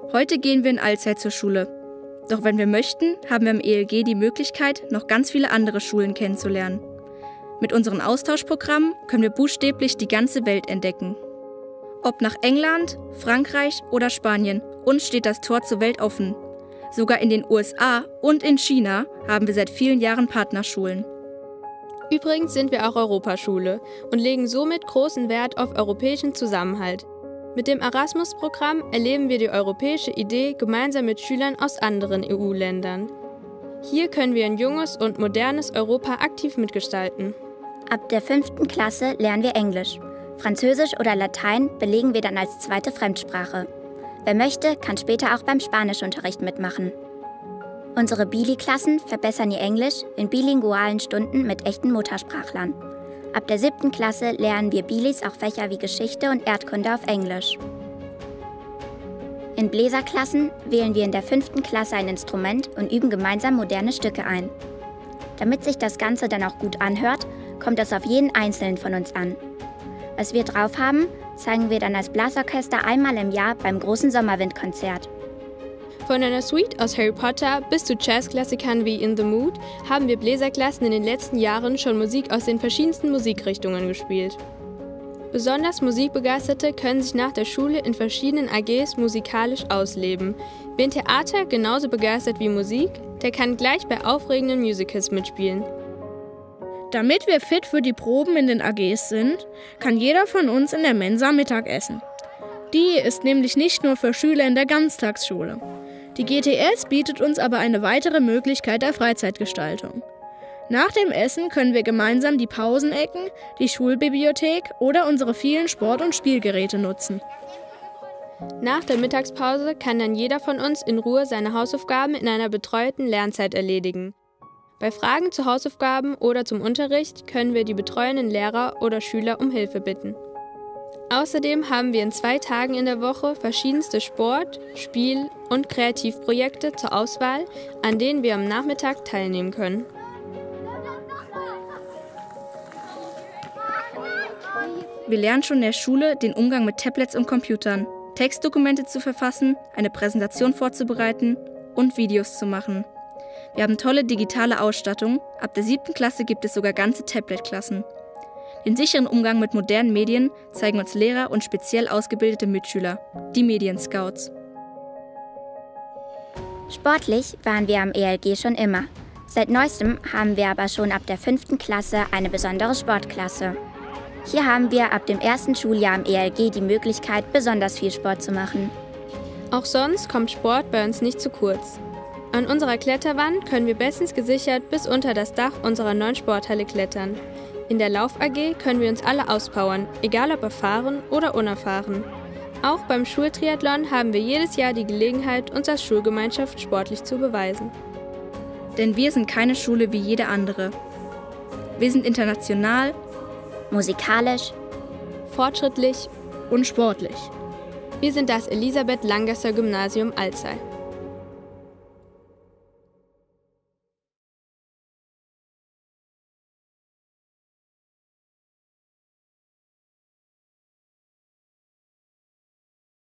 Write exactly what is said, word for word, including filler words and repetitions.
Heute gehen wir in Alzey zur Schule. Doch wenn wir möchten, haben wir im E L G die Möglichkeit, noch ganz viele andere Schulen kennenzulernen. Mit unseren Austauschprogrammen können wir buchstäblich die ganze Welt entdecken. Ob nach England, Frankreich oder Spanien, uns steht das Tor zur Welt offen. Sogar in den U S A und in China haben wir seit vielen Jahren Partnerschulen. Übrigens sind wir auch Europaschule und legen somit großen Wert auf europäischen Zusammenhalt. Mit dem Erasmus-Programm erleben wir die europäische Idee gemeinsam mit Schülern aus anderen E U-Ländern. Hier können wir ein junges und modernes Europa aktiv mitgestalten. Ab der fünften Klasse lernen wir Englisch. Französisch oder Latein belegen wir dann als zweite Fremdsprache. Wer möchte, kann später auch beim Spanischunterricht mitmachen. Unsere Bili-Klassen verbessern ihr Englisch in bilingualen Stunden mit echten Muttersprachlern. Ab der siebten Klasse lernen wir Bilis auch Fächer wie Geschichte und Erdkunde auf Englisch. In Bläserklassen wählen wir in der fünften Klasse ein Instrument und üben gemeinsam moderne Stücke ein. Damit sich das Ganze dann auch gut anhört, kommt es auf jeden Einzelnen von uns an. Was wir drauf haben, zeigen wir dann als Blasorchester einmal im Jahr beim großen Sommerwindkonzert. Von einer Suite aus Harry Potter bis zu Jazzklassikern wie In the Mood haben wir Bläserklassen in den letzten Jahren schon Musik aus den verschiedensten Musikrichtungen gespielt. Besonders Musikbegeisterte können sich nach der Schule in verschiedenen A Gs musikalisch ausleben. Wer im Theater genauso begeistert wie Musik, der kann gleich bei aufregenden Musicals mitspielen. Damit wir fit für die Proben in den A Gs sind, kann jeder von uns in der Mensa Mittag essen. Die ist nämlich nicht nur für Schüler in der Ganztagsschule. Die G T S bietet uns aber eine weitere Möglichkeit der Freizeitgestaltung. Nach dem Essen können wir gemeinsam die Pausenecken, die Schulbibliothek oder unsere vielen Sport- und Spielgeräte nutzen. Nach der Mittagspause kann dann jeder von uns in Ruhe seine Hausaufgaben in einer betreuten Lernzeit erledigen. Bei Fragen zu Hausaufgaben oder zum Unterricht können wir die betreuenden Lehrer oder Schüler um Hilfe bitten. Außerdem haben wir in zwei Tagen in der Woche verschiedenste Sport-, Spiel- und Kreativprojekte zur Auswahl, an denen wir am Nachmittag teilnehmen können. Wir lernen schon in der Schule den Umgang mit Tablets und Computern, Textdokumente zu verfassen, eine Präsentation vorzubereiten und Videos zu machen. Wir haben tolle digitale Ausstattung, ab der siebten Klasse gibt es sogar ganze Tablet-Klassen. Den sicheren Umgang mit modernen Medien zeigen uns Lehrer und speziell ausgebildete Mitschüler, die Medienscouts. Sportlich waren wir am E L G schon immer. Seit neuestem haben wir aber schon ab der fünften Klasse eine besondere Sportklasse. Hier haben wir ab dem ersten Schuljahr am E L G die Möglichkeit, besonders viel Sport zu machen. Auch sonst kommt Sport bei uns nicht zu kurz. An unserer Kletterwand können wir bestens gesichert bis unter das Dach unserer neuen Sporthalle klettern. In der Lauf-A G können wir uns alle auspowern, egal ob erfahren oder unerfahren. Auch beim Schultriathlon haben wir jedes Jahr die Gelegenheit, uns als Schulgemeinschaft sportlich zu beweisen. Denn wir sind keine Schule wie jede andere. Wir sind international, musikalisch, fortschrittlich und sportlich. Wir sind das Elisabeth Langasser Gymnasium Alzey.